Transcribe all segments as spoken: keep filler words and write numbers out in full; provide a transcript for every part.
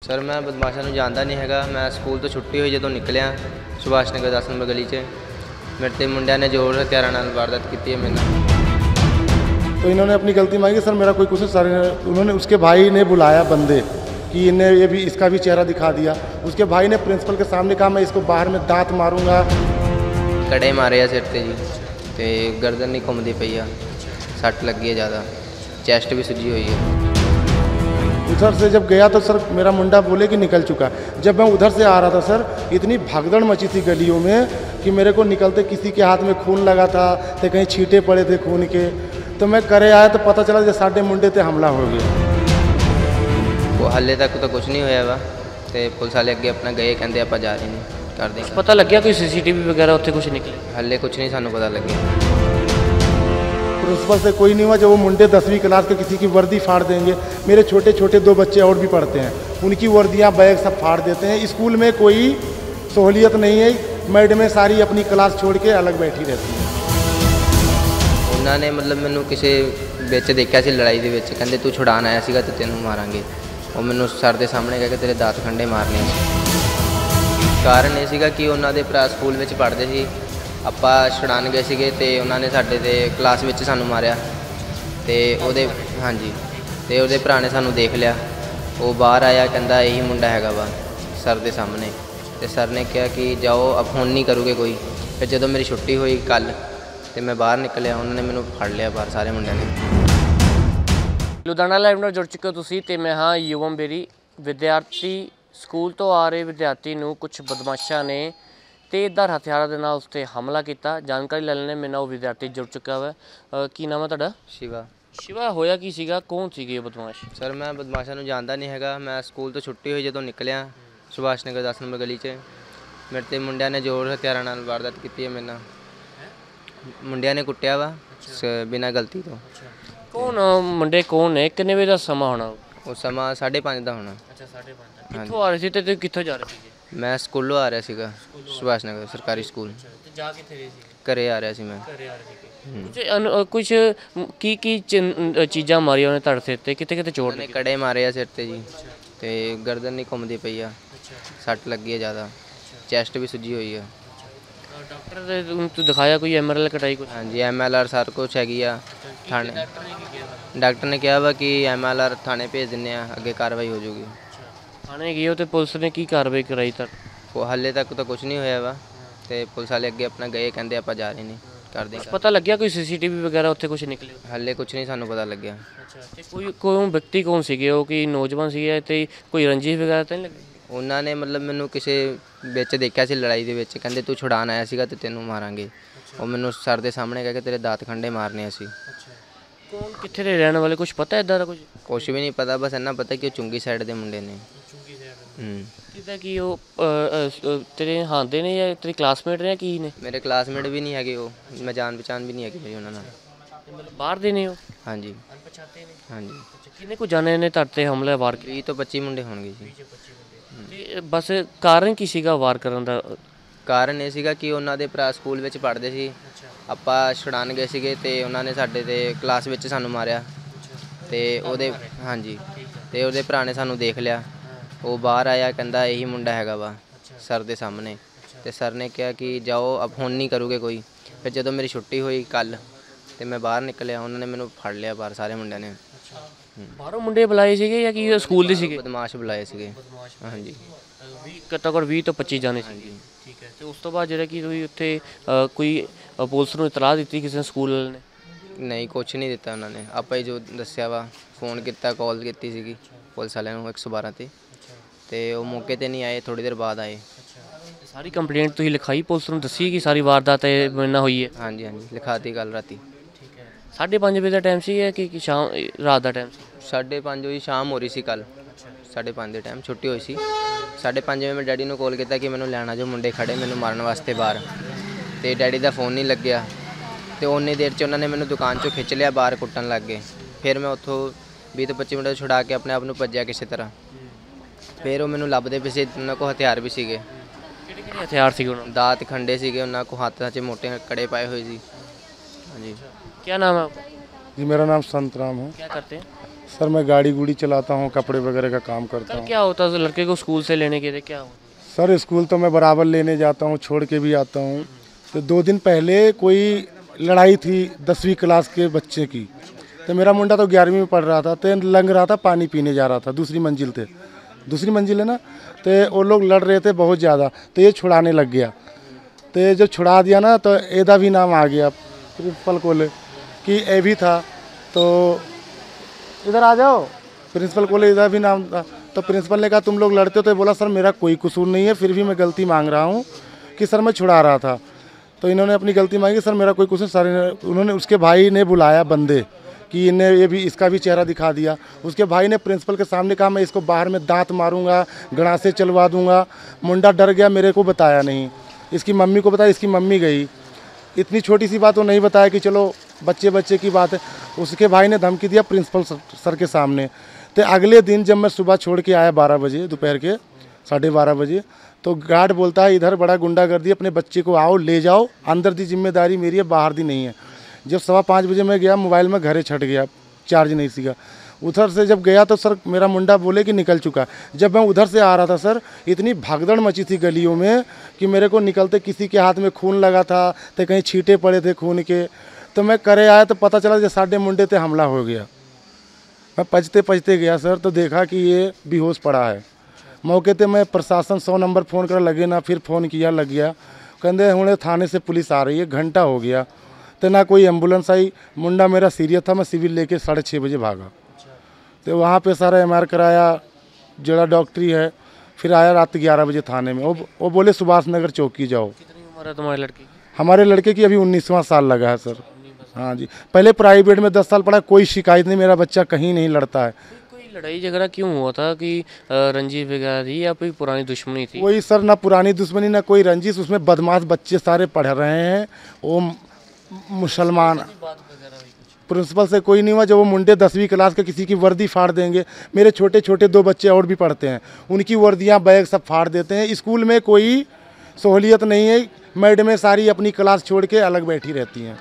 Sir मैं बदमाशा नूं जानदा नहीं हैगा। मैं स्कूल तो छुट्टी हुई जदों निकलिया सुभाष नगर दस नंबर गली च मेरे ते मुंडिया ने जोर हथियारां नाल वारदात की है मेरे नाल। तो इन्होंने अपनी गलती मांगी सर मेरा कोई कुछ सर उन्होंने उसके भाई ने बुलाया बंदे कि इन्हें ये भी इसका भी चेहरा दिखा दिया। उसके भाई ने प्रिंसिपल के सामने कहा मैं इसको बाहर में दांत मारूंगा। कड़े मारे आ सिर ते जी ते गर्दन नहीं घूमती पई आ, सट लगी है ज़्यादा, चेस्ट भी सुजी हुई है। उधर से जब गया तो सर मेरा मुंडा बोले कि निकल चुका। जब मैं उधर से आ रहा था सर इतनी भगदड़ मची थी गलियों में कि मेरे को निकलते किसी के हाथ में खून लगा था तो कहीं छींटे पड़े थे खून के। तो मैं करे आया तो पता चला जैसे साढ़े मुंडे ते हमला हो गया। वो हाले तक तो कुछ नहीं होया वा ते पुलिस वाले अगे अपना गए कहते आप जा रहे नहीं कर देंगे। पता लग गया कोई सीसीटीवी वगैरह उत्थे कुछ निकले? हाले कुछ नहीं सानू पता लगे। प्रिंसिपल से कोई नहीं हुआ जब वो मुंडे दसवीं क्लास के किसी की वर्दी फाड़ देंगे। मेरे छोटे छोटे दो बच्चे और भी पढ़ते हैं उनकी वर्दियां बैग सब फाड़ देते हैं। स्कूल में कोई सहूलियत नहीं है, मैडमें सारी अपनी क्लास छोड़ के अलग बैठी रहती हैं। उन्होंने मतलब मैनू किसी बिच देखा सी लड़ाई के विच कहते तू छुड़ान आया सीगा ते तेनू मारांगे। वो मैनू सर के सामने कह के तेरे दात खंडे मारने। कारण ये सीगा कि उन्होंने भरा स्कूल में पढ़ते सी, ਆਪਾਂ ਛੁਡਾਣ ਗਏ ਸੀਗੇ ਤੇ ਉਹਨਾਂ ਨੇ ਸਾਡੇ ਤੇ ਕਲਾਸ ਵਿੱਚ ਸਾਨੂੰ ਮਾਰਿਆ ਤੇ ਉਹਦੇ ਹਾਂਜੀ ਤੇ ਉਹਦੇ ਭਰਾ ਨੇ ਸਾਨੂੰ ਦੇਖ ਲਿਆ। ਉਹ ਬਾਹਰ ਆਇਆ ਕਹਿੰਦਾ ਇਹੀ ਮੁੰਡਾ ਹੈਗਾ ਵਾ ਸਰ ਦੇ ਸਾਹਮਣੇ ਤੇ ਸਰ ਨੇ ਕਿਹਾ ਕਿ ਜਾਓ ਅਬ ਹੁਣ ਨਹੀਂ ਕਰੋਗੇ ਕੋਈ। ਫਿਰ ਜਦੋਂ ਮੇਰੀ ਛੁੱਟੀ ਹੋਈ ਕੱਲ ਤੇ ਮੈਂ ਬਾਹਰ ਨਿਕਲਿਆ ਉਹਨਾਂ ਨੇ ਮੈਨੂੰ ਫੜ ਲਿਆ ਬਾਹਰ ਸਾਰੇ ਮੁੰਡਿਆਂ ਨੇ। ਲੁਧਿਆਣਾ ਲਾਈਵ ਨਾਲ ਜੁੜ ਚੁੱਕੇ ਹੋ ਤੁਸੀਂ ਤੇ ਮੈਂ ਹਾਂ ਯੁਵਮ ਬੇਰੀ। ਵਿਦਿਆਰਥੀ ਸਕੂਲ ਤੋਂ ਆ ਰਹੇ ਵਿਦਿਆਰਥੀ ਨੂੰ ਕੁਝ ਬਦਮਾਸ਼ਾਂ ਨੇ तेजदार हथियारों के नाल उसते हमला किया। जानकारी ले लेने मेरे नाल विद्यार्थी जुड़ चुका है। की नाम है तुहाडा? शिवा। शिवा होया की सीगा, कौन सी बदमाश? सर मैं बदमाशा नूं जानदा नहीं हैगा। मैं स्कूल तो छुट्टी हुई जदों निकलिया सुभाष नगर दस नंबर गली च मेरे ते मुंडिया ने जोर हथियारां नाल वारदात की है मेरे नाल। मुंडिया ने कुट्टिया वा बिना गलती तो। कौन मुंडे कौन ने? कितने बजे का समा होना? वो समा साढ़े पाँच का होना। अच्छा साढ़े पाँच। कित्थों आ रहे थे ते कित्थों जा रहे थे? मैं स्कूलों आ रहा सीगा सुभाष नगर सरकारी स्कूल। जा कित्थे रहे सी? घरे आ रहा सी मैं। घरे आ रहे थे। कुछ कुछ की की चीज़ां मारियां उन्हें तड़ सिर ते कित्थे कित्थे चोट लगी? कड़े मारे आ सिर ते जी ते गर्दन नहीं घूमती पई आ, सट लगी है ज़्यादा, चेस्ट भी सुजी हुई है। डॉक्टर तू दिखाया कोई एम एल एल कटाई कुछ? हाँ जी एम एल आर सारा कुछ हैगी आ थाने। डॉक्टर ने कहा वा कि एम एल आर थाने भेज देने अगे कार्रवाई हो जाएगी। थाने गए तो पुलिस ने की कार्रवाई कराई? तक वो हाले तक तो कुछ नहीं होया वा ते पुलिस वाले अगे अपना गए कहते आप जा रहे नहीं कर देंगे। पता लग गया कोई सीसीटीवी वगैरह उत्थे कुछ निकले? हाले कुछ नहीं सानू पता लग गया। अच्छा कोई कोई व्यक्ति कौन सीगे वो कि नौजवान सीगे ते कोई रंजिश वगैरह तो नहीं लगी? उन्होंने मतलब मैनू किसी बिच देखा सी लड़ाई के विच कहते तू छुड़ान आया सीगा ते तेनू मारांगे। वो मैनू सर के सामने कह के तेरे दात खंडे मारने असी। कौन कित्थे दे रहने वाले कुछ पता इधर कुछ? कुछ भी नहीं पता, बस इन्ना पता कि चुंगी साइड के मुंडे ने। किदा कि वो तेरे हांदे ने या तेरे क्लासमेट ने की ने? मेरे क्लासमेट भी नहीं है वो, मैं जान पहचान भी नहीं है मेरी उन्होंने। मतलब बाहर दे ने हो? हाँ जी अनपछाते ने? हाँ जी। किन्ने को जाने ने तड़ते हमले वार किए? बीस तो पच्ची मुंडे होंगे जी। ते बस कारण की सीगा वार करन दा? कारण ये सीगा कि उन्होंने भरा स्कूल में पढ़ते सी, ਆਪਾਂ ਛੁਡਾਣ ਗਏ ਸੀਗੇ ਤੇ ਉਹਨਾਂ ਨੇ ਸਾਡੇ ਤੇ ਕਲਾਸ ਵਿੱਚ ਸਾਨੂੰ ਮਾਰਿਆ ਤੇ ਉਹਦੇ ਹਾਂਜੀ ਤੇ ਉਹਦੇ ਭਰਾ ਨੇ ਸਾਨੂੰ ਦੇਖ ਲਿਆ। ਉਹ ਬਾਹਰ ਆਇਆ ਕਹਿੰਦਾ ਇਹੀ ਮੁੰਡਾ ਹੈਗਾ ਵਾ ਸਰ ਦੇ ਸਾਹਮਣੇ ਤੇ ਸਰ ਨੇ ਕਿਹਾ ਕਿ ਜਾਓ ਅਬ ਹੁਣ ਨਹੀਂ ਕਰੋਗੇ ਕੋਈ। ਫਿਰ ਜਦੋਂ ਮੇਰੀ ਛੁੱਟੀ ਹੋਈ ਕੱਲ ਤੇ ਮੈਂ ਬਾਹਰ ਨਿਕਲਿਆ ਉਹਨਾਂ ਨੇ ਮੈਨੂੰ ਫੜ ਲਿਆ ਬਾਹਰ ਸਾਰੇ ਮੁੰਡਿਆਂ ਨੇ। ਬਾਹਰੋਂ ਮੁੰਡੇ ਬੁਲਾਏ ਸੀਗੇ ਜਾਂ ਕੀ ਸਕੂਲ ਦੇ ਸੀਗੇ? ਬਦਮਾਸ਼ ਬੁਲਾਏ ਸੀਗੇ ਹਾਂਜੀ। ਘੱਟੋ ਘੱਟ ਵੀਹ ਤੋਂ ਪੱਚੀ ਜਾਣੇ ਸੀ। ਠੀਕ ਹੈ ਤੇ ਉਸ ਤੋਂ ਬਾਅਦ ਜਿਹੜਾ ਕਿ ਤੁਸੀਂ ਉੱਥੇ ਕੋਈ ਪੁਲਿਸ ਨੂੰ ਇਤਲਾਹ ਦਿੱਤੀ ਕਿਸੇ ਸਕੂਲ ਵਾਲੇ ਨੇ? ਨਹੀਂ ਕੁਛ ਨਹੀਂ ਦਿੱਤਾ ਉਹਨਾਂ ਨੇ, ਆਪਾਂ ਹੀ ਜੋ ਦੱਸਿਆ ਵਾ ਫੋਨ ਕੀਤਾ ਕਾਲ ਕੀਤੀ ਸੀਗੀ ਪੁਲਿਸ ਵਾਲਿਆਂ ਨੂੰ ਇੱਕ ਸੌ ਬਾਰਾਂ ਤੇ ਤੇ ਉਹ ਮੌਕੇ ਤੇ ਨਹੀਂ ਆਏ, ਥੋੜੀ ਦੇਰ ਬਾਅਦ ਆਏ। ਸਾਰੀ ਕੰਪਲੇਂਟ ਤੁਸੀਂ ਲਿਖਾਈ ਪੁਲਿਸ ਨੂੰ, ਦੱਸੀ ਕਿ ਸਾਰੀ ਵਾਰਦਾਤ ਇਹ ਮੇਰੇ ਨਾਲ ਹੋਈ ਹੈ? ਹਾਂਜੀ ਹਾਂਜੀ ਲਿਖਾਤੀ ਕੱਲ ਰਾਤੀ। ਠੀਕ ਹੈ ਸਾਢੇ ਪੰਜ ਵਜੇ ਦਾ ਟਾਈਮ ਸੀ ਜਾਂ ਕਿ ਸ਼ਾਮ ਰਾਤ ਦਾ ਟਾਈਮ ਸੀ? ਸਾਢੇ ਪੰਜ ਵਜੇ ਸ਼ਾਮ ਹੋ ਰਹੀ ਸੀ ਕੱਲ, ਸਾਢੇ ਪੰਜ ਦੇ ਟਾਈਮ ਛੁੱਟੀ ਹੋਈ ਸੀ। ਸਾਢੇ ਪੰਜ ਵਜੇ ਮੈਂ ਡੈਡੀ ਨੂੰ ਕਾਲ ਕੀਤਾ ਕਿ ਮੈਨੂੰ ਲੈਣਾ ਜੋ ਮੁੰਡੇ ਖੜੇ ਮੈਨੂੰ ਮਾਰਨ ਵਾਸਤੇ ਬਾਹਰ, ਤੇ ਡੈਡੀ ਦਾ ਫੋਨ ਨਹੀਂ ਲੱਗਿਆ ਤੇ ਉਨੀ ਦੇਰ 'ਚ ਉਹਨਾਂ ਨੇ ਮੈਨੂੰ ਦੁਕਾਨ 'ਚੋਂ ਖਿੱਚ ਲਿਆ ਬਾਹਰ ਕੁੱਟਣ ਲੱਗ ਗਏ। ਫਿਰ ਮੈਂ ਉੱਥੋਂ ਵੀਹ ਤੋਂ ਪੱਚੀ ਮਿੰਟ ਛੁਡਾ ਕੇ ਆਪਣੇ ਆਪ ਨੂੰ ਭੱਜਿਆ ਕਿਸੇ ਤਰ੍ਹਾਂ। ਫਿਰ ਉਹ ਮੈਨੂੰ ਲੱਭਦੇ ਪਏ ਸੀ, ਉਹਨਾਂ ਕੋਲ ਹਥਿਆਰ ਵੀ ਸੀਗੇ। ਕਿਹੜੇ ਕਿਹੜੇ ਹਥਿਆਰ ਸੀਗੇ ਉਹਨਾਂ? ਦਾਤ ਖੰਡੇ ਸੀਗੇ ਉਹਨਾਂ ਕੋਲ, ਹੱਥਾਂ 'ਚ ਮੋਟੇ ਕੜੇ ਪਾਏ ਹੋਏ ਸੀ। ਹਾਂਜੀ। क्या नाम है आपका? जी मेरा नाम संत राम है। क्या करते हैं? सर मैं गाड़ी गुड़ी चलाता हूँ, कपड़े वगैरह का काम करता सर हूँ। क्या होता है लड़के को स्कूल से लेने के लिए, क्या होता सर स्कूल तो मैं बराबर लेने जाता हूँ, छोड़ के भी आता हूँ। तो दो दिन पहले कोई लड़ाई थी दसवीं क्लास के बच्चे की, तो मेरा मुंडा तो ग्यारहवीं में पढ़ रहा था, तो लंग रहा था, पानी पीने जा रहा था, दूसरी मंजिल थे, दूसरी मंजिल है ना, तो वो लोग लड़ रहे थे बहुत ज़्यादा, तो ये छुड़ाने लग गया। तो ये जब छुड़ा दिया ना, तो एदा भी नाम आ गया प्रिंसिपल को ले कि ए भी था, तो इधर आ जाओ, प्रिंसिपल को ले इधर भी नाम था। तो प्रिंसिपल ने कहा तुम लोग लड़ते हो, तो बोला सर मेरा कोई कसूर नहीं है, फिर भी मैं गलती मांग रहा हूँ कि सर मैं छुड़ा रहा था। तो इन्होंने अपनी गलती मांगी, सर मेरा कोई कसूर, सर उन्होंने उसके भाई ने बुलाया बंदे कि इन्हें ये भी इसका भी चेहरा दिखा दिया। उसके भाई ने प्रिंसिपल के सामने कहा मैं इसको बाहर में दांत मारूंगा, गड़ासे चलवा दूंगा। मुंडा डर गया, मेरे को बताया नहीं, इसकी मम्मी को बताया, इसकी मम्मी गई। इतनी छोटी सी बात वो नहीं बताया कि चलो बच्चे बच्चे की बात है। उसके भाई ने धमकी दिया प्रिंसिपल सर के सामने। तो अगले दिन जब मैं सुबह छोड़ के आया बारह बजे, दोपहर के साढ़े बारह बजे, तो गार्ड बोलता है इधर बड़ा गुंडागर्दी, अपने बच्चे को आओ ले जाओ, अंदर दी जिम्मेदारी मेरी है, बाहर दी नहीं है। जब सवा पाँच बजे मैं गया, मोबाइल में घरे छट गया, चार्ज नहीं सीगा। उधर से जब गया तो सर मेरा मुंडा बोले कि निकल चुका। जब मैं उधर से आ रहा था सर, इतनी भागदड़ मची थी गलियों में कि मेरे को निकलते किसी के हाथ में खून लगा था, तो कहीं छींटे पड़े थे खून के। तो मैं करे आया तो पता चला जब साढ़े मुंडे पे हमला हो गया। मैं पजते पजते गया सर, तो देखा कि ये बेहोश पड़ा है। मौके पे मैं प्रशासन सौ नंबर फ़ोन कर लगे ना, फिर फ़ोन किया, लग गया। कहते हुणे थाने से पुलिस आ रही है, घंटा हो गया, तो ना कोई एम्बुलेंस आई। मुंडा मेरा सीरियस था, मैं सिविल लेके साढ़े छः बजे भागा। तो वहाँ पे सारा एम आर कराया, जड़ा डॉक्टरी है, फिर आया रात ग्यारह बजे थाने में। वो वो बोले सुभाष नगर चौकी जाओ। कितनी उम्र है तुम्हारे लड़के की? हमारे लड़के की अभी उन्नीसवां साल लगा है सर। हाँ जी, पहले प्राइवेट में दस साल पढ़ा, कोई शिकायत नहीं, मेरा बच्चा कहीं नहीं लड़ता है। कोई लड़ाई झगड़ा क्यों हुआ था कि रंजिश वगैरह थी या कोई पुरानी दुश्मनी थी? कोई सर ना पुरानी दुश्मनी ना कोई रंजिश, उसमें बदमाश बच्चे सारे पढ़ रहे हैं। वो मुसलमान, प्रिंसिपल से कोई नहीं हुआ। जब वो मुंडे दसवीं क्लास के किसी की वर्दी फाड़ देंगे, मेरे छोटे छोटे दो बच्चे और भी पढ़ते हैं, उनकी वर्दियां बैग सब फाड़ देते हैं। स्कूल में कोई सहूलियत नहीं है, मैडमें सारी अपनी क्लास छोड़ के अलग बैठी रहती हैं।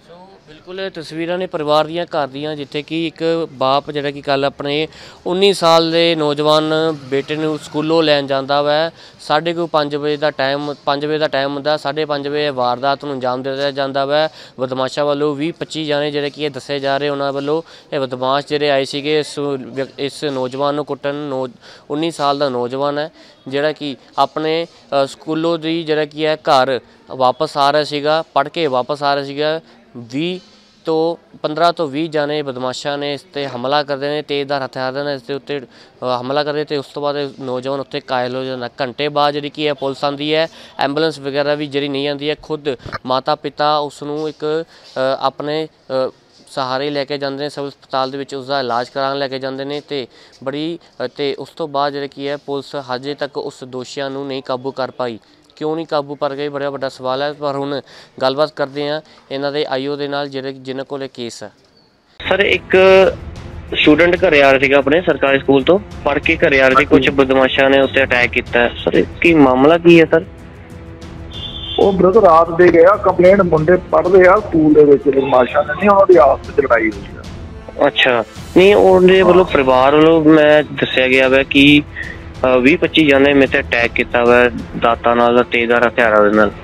बिल्कुल तस्वीरां ने परिवार ਦੀਆਂ ਘਰ ਦੀਆਂ, ਜਿੱਥੇ ਕਿ ਇੱਕ ਬਾਪ ਜਿਹੜਾ ਕਿ ਕੱਲ ਆਪਣੇ ਉੱਨੀ ਸਾਲ ਦੇ ਨੌਜਵਾਨ ਬੇਟੇ ਨੂੰ ਸਕੂਲੋਂ ਲੈਣ ਜਾਂਦਾ ਵਾ। ਸਾਢੇ ਕੁ ਪੰਜ ਵਜੇ ਦਾ ਟਾਈਮ ਪੰਜ ਵਜੇ ਦਾ ਟਾਈਮ ਹੁੰਦਾ, ਸਾਢੇ ਪੰਜ ਵਜੇ ਵਾਰਦਾਤ ਨੂੰ ਅੰਜਾਮ ਦੇ ਦਿੱਤਾ ਜਾਂਦਾ ਵਾ ਬਦਮਾਸ਼ਾਂ ਵੱਲੋਂ। ਵੀਹ ਪੱਚੀ ਜਾਣੇ ਜਿਹੜੇ ਕਿ ਇਹ ਦੱਸੇ ਜਾ ਰਹੇ ਉਹਨਾਂ ਵੱਲੋਂ ਇਹ ਬਦਮਾਸ਼ ਜਿਹੜੇ ਆਏ ਸੀਗੇ ਇਸ ਇਸ ਨੌਜਵਾਨ ਨੂੰ ਕੁੱਟਣ। ਨੌ ਉੱਨੀ ਸਾਲ ਦਾ ਨੌਜਵਾਨ ਹੈ ਜਿਹੜਾ ਕਿ ਆਪਣੇ ਸਕੂਲੋਂ ਦੀ ਜਿਹੜਾ ਕੀ ਹੈ ਘਰ ਵਾਪਸ ਆ ਰਿਹਾ ਸੀਗਾ, ਪੜ੍ਹ ਕੇ ਵਾਪਸ ਆ ਰਿਹਾ ਸੀਗਾ। ਵੀਹ ਤੋਂ ਪੰਦਰਾਂ ਤੋਂ ਵੀਹ ਜਾਣੇ ਬਦਮਾਸ਼ਾਂ ਨੇ ਇਸ 'ਤੇ ਹਮਲਾ ਕਰਦੇ ਨੇ, ਤੇਜ਼ਧਾਰ ਹਥਿਆਰਾਂ ਨਾਲ ਇਸ ਦੇ ਉੱਤੇ ਹਮਲਾ ਕਰਦੇ, ਅਤੇ ਉਸ ਤੋਂ ਬਾਅਦ ਨੌਜਵਾਨ ਉੱਥੇ ਕਾਇਲ ਹੋ ਜਾਂਦਾ। ਘੰਟੇ ਬਾਅਦ ਜਿਹੜੀ ਕੀ ਹੈ ਪੁਲਿਸ ਆਉਂਦੀ ਹੈ, ਐਂਬੂਲੈਂਸ ਵਗੈਰਾ ਵੀ ਜਿਹੜੀ ਨਹੀਂ ਆਉਂਦੀ ਹੈ। ਖੁਦ ਮਾਤਾ ਪਿਤਾ ਉਸ ਨੂੰ ਇੱਕ ਆਪਣੇ ਸਹਾਰੇ ਲੈ ਕੇ ਜਾਂਦੇ ਨੇ, ਸਿਵਲ ਹਸਪਤਾਲ ਦੇ ਵਿੱਚ ਉਸਦਾ ਇਲਾਜ ਕਰਾਉਣ ਲੈ ਕੇ ਜਾਂਦੇ ਨੇ। ਅਤੇ ਬੜੀ ਅਤੇ ਉਸ ਤੋਂ ਬਾਅਦ ਜਿਹੜੇ ਕੀ ਹੈ ਪੁਲਿਸ ਹਜੇ ਤੱਕ ਉਸ ਦੋਸ਼ੀਆਂ ਨੂੰ ਨਹੀਂ ਕਾਬੂ ਕਰ ਪਾਈ। ਕਿਉਂ ਨਹੀਂ ਕਾਬੂ ਕਰ ਗਈ, ਬੜਾ ਵੱਡਾ ਸਵਾਲ ਹੈ। ਪਰ ਹੁਣ ਗੱਲਬਾਤ ਕਰਦੇ ਹਾਂ ਇਹਨਾਂ ਦੇ ਆਈਓ ਦੇ ਨਾਲ ਜਿਹੜੇ ਜਿਨ੍ਹਾਂ ਕੋਲ ਇਹ ਕੇਸ ਹੈ। ਸਰ ਇੱਕ ਸਟੂਡੈਂਟ ਘਰੇ ਆ ਰਿਹਾ ਸੀਗਾ ਆਪਣੇ ਸਰਕਾਰੀ ਸਕੂਲ ਤੋਂ, ਪੜ੍ਹ ਕੇ ਘਰੇ ਆ ਰਿਹਾ ਸੀ, ਕੁਝ ਬਦਮਾਸ਼ਾਂ ਨੇ ਉੱਤੇ ਅਟੈਕ ਕੀਤਾ। ਸਰ ਕੀ ਮਾਮਲਾ ਕੀ ਹੈ ਸਰ? ਉਹ ਬ੍ਰਦਰ ਰਾਤ ਦੇ ਗਿਆ ਕੰਪਲੇਂਟ, ਮੁੰਡੇ ਪੜ੍ਹਦੇ ਆ ਸਕੂਲ ਦੇ ਵਿੱਚ, ਬਦਮਾਸ਼ਾਂ ਨੇ ਨਹੀਂ, ਉਹਨਾਂ ਦੀ ਆਪਸ ਵਿੱਚ ਲੜਾਈ ਹੋਈ ਆ। ਅੱਛਾ, ਨਹੀਂ ਉਹਦੇ ਵੱਲੋਂ ਪਰਿਵਾਰ ਵੱਲੋਂ ਮੈਂ ਦੱਸਿਆ ਗਿਆ ਵਾ ਕਿ ਵੀਹ ਪੱਚੀ ਜਾਣੇ ਮੇਰੇ ਤੇ ਅਟੈਕ ਕੀਤਾ ਵਾ ਦਾਤਾਂ ਨਾਲ, ਤੇਜ਼ਧਾਰ ਹਥਿਆਰਾਂ ਦੇ ਨਾਲ।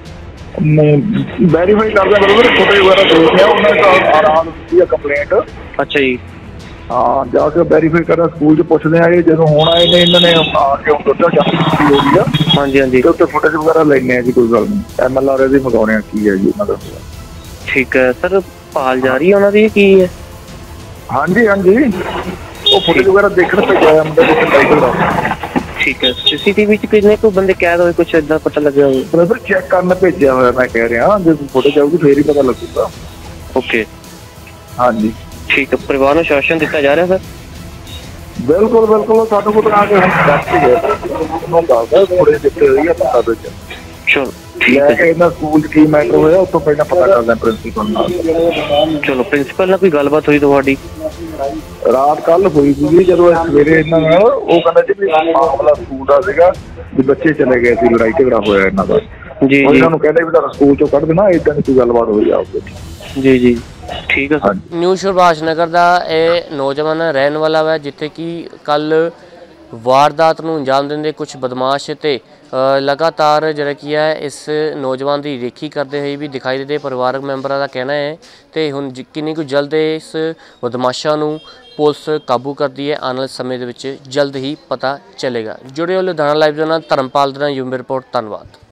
ਵੈਰੀਫਾਈ ਕਰਦੇ ਬਰੋਬਰ, ਫੋਟੋ ਵਗੈਰਾ ਦੇਖਦੇ ਆ, ਉਹਨਾਂ ਨੇ ਤਾਂ ਆਰਾਮ ਦਿੱਤੀ ਆ ਕੰਪਲੇਂਟ। ਅੱਛਾ ਜੀ, ਹਾਂ ਜਾ ਕੇ ਵੈਰੀਫਾਈ ਕਰਾਂ, ਸਕੂਲ 'ਚ ਪੁੱਛਦੇ ਆ। ਇਹ ਜਦੋਂ ਹੁਣ ਆਏ ਨੇ ਇਹਨਾਂ ਨੇ ਆ ਕੇ ਹੁਣ ਦੱਸਿਆ ਜਾਂਚ ਹੋ ਗਈ ਆ। ਹਾਂਜੀ ਹਾਂਜੀ, ਤੇ ਉੱਤੇ ਫੋਟੋਜ਼ ਵਗੈਰਾ ਲੈਣੇ ਆ ਜੀ, ਕੋਈ ਗੱਲ ਨਹੀਂ। ਐਮ ਐਲ ਆਰ ਦੀ ਮੰਗਾਉਣੇ ਆ, ਕੀ ਹੈ ਜੀ ਉਹਨਾਂ ਦਾ। ਠੀਕ ਹੈ ਸਰ, ਭਾਲ ਜਾਰੀ ਉਹਨਾਂ ਦੀ ਕੀ ਹੈ? ਹਾਂਜੀ ਹਾਂਜੀ, ਉਹ ਫੋਟੋਜ਼ ਵਗੈਰਾ ਦੇਖਣ ਭੇਜਿਆ ਮੁੰਡੇ ਦੇ ਸਾਈਕਲ ਦਾ। ਠੀਕ ਹੈ, ਸੀਸੀਟੀਵੀ 'ਚ ਕਿੰਨੇ ਕੁ ਬੰਦੇ ਕੈਦ ਹੋਏ, ਕੁਛ ਏਦਾਂ ਪਤਾ ਲੱਗਿਆ ਹੋਵੇ? ਬ੍ਰਦਰ ਚੈੱਕ ਕਰਨ ਭੇਜਿਆ ਹੋਇਆ, ਮੈਂ ਕਹਿ ਰਿਹਾ ਜੇ ਫੋਟੋ ਜਾਊਗੀ ਫੇਰ ਹੀ ਪਤਾ ਲੱਗੂਗਾ। ਓਕੇ, ਹਾਂਜੀ ਠੀਕ ਹੈ। ਪਰਿਵਾਰ ਨੂੰ ਸ਼ਾਸਨ ਦਿੱਤਾ ਜਾ ਰਿਹਾ ਸਰ? ਬਿਲਕੁਲ ਬਿਲਕੁਲ, ਸਾਨੂੰ ਕੋਲ ਆ ਕੇ ਹੁਣ ਦੱਸ ਕੇ ਗਏ ਉਹਨੂੰ ਦੱਸਦਾ ਥੋੜੇ ਦਿੱਤੇ ਹੋਈ ਆ ਪਤਾ ਦੇ ਚ। ਚਲੋ ਲੈ ਕੇ ਇਹਨਾਂ ਸਕੂਲ 'ਚ ਕੀ ਮੈਟਰ ਹੋਇਆ ਉੱਥੋਂ ਪਹਿਲਾਂ ਪਤਾ ਕਰਦਾ ਪ੍ਰਿੰਸੀਪਲ ਨਾਲ। ਚਲੋ, ਪ੍ਰਿੰਸੀਪਲ ਨਾਲ ਕੋਈ ਗੱਲਬਾਤ ਹੋਈ ਤੁਹਾਡੀ? ਰਾਤ ਕੱਲ ਹੋਈ ਸੀਗੀ, ਜਦੋਂ ਸਵੇਰੇ ਇਹਨਾਂ ਨਾਲ ਉਹ ਕਹਿੰਦਾ ਜੀ ਵੀ ਮਾਮਲਾ ਸਕੂਲ ਦਾ ਸੀਗਾ, ਵੀ ਬੱਚੇ ਚਲੇ ਗਏ ਸੀ, ਲੜਾਈ ਝਗੜਾ ਹੋਇਆ ਇਹਨਾਂ ਦਾ ਜੀ। ਇਹਨਾਂ ਨੂੰ ਕਹਿੰਦੇ ਵੀ ਤੁਹਾਡਾ ਸਕੂਲ 'ਚੋਂ ਕੱਢ ਦੇਣਾ, ਏਦਾਂ ਦੀ ਕੋਈ ਗੱਲਬਾਤ ਹੋਈ ਆਪਸ ਵਿੱਚ। ਜੀ ਜੀ, ਠੀਕ ਹੈ ਹਾਂਜੀ। ਨਿਊ ਸੁਭਾਸ਼ ਨਗਰ ਦਾ ਇਹ ਨੌਜਵਾਨ ਰਹਿਣ ਵਾਲਾ ਵਾ, ਜਿੱਥੇ ਕਿ ਕੱਲ ਵਾਰਦਾਤ ਨੂੰ ਅੰਜਾਮ ਦਿੰਦੇ ਕੁਝ ਬਦਮਾਸ਼ ਤੇ ਅ, ਲਗਾਤਾਰ ਜਿਹੜਾ ਕੀ ਹੈ ਇਸ ਨੌਜਵਾਨ ਦੀ ਰੇਖੀ ਕਰਦੇ ਹੋਏ ਵੀ ਦਿਖਾਈ ਦਿੰਦੇ। ਪਰਿਵਾਰਕ ਮੈਂਬਰਾਂ ਦਾ ਕਹਿਣਾ ਹੈ ਤੇ ਹੁਣ ਜ- ਕਿੰਨੀ ਕੁ ਜਲਦ ਇਸ ਬਦਮਾਸ਼ਾਂ ਨੂੰ ਪੁਲਿਸ ਕਾਬੂ ਕਰਦੀ ਹੈ, ਆਉਣ ਵਾਲੇ ਸਮੇਂ ਦੇ ਵਿੱਚ ਜਲਦ ਹੀ ਪਤਾ ਚੱਲੇਗਾ। ਜੁੜੇ ਹੋ ਲੁਧਿਆਣਾ ਲਾਈਵ ਦੇ ਨਾਲ ਧਰਮਪਾਲ ਦੇ ਨਾਲ ਯੂਮ ਰਿਪੋਰਟ। ਧੰਨਵਾਦ।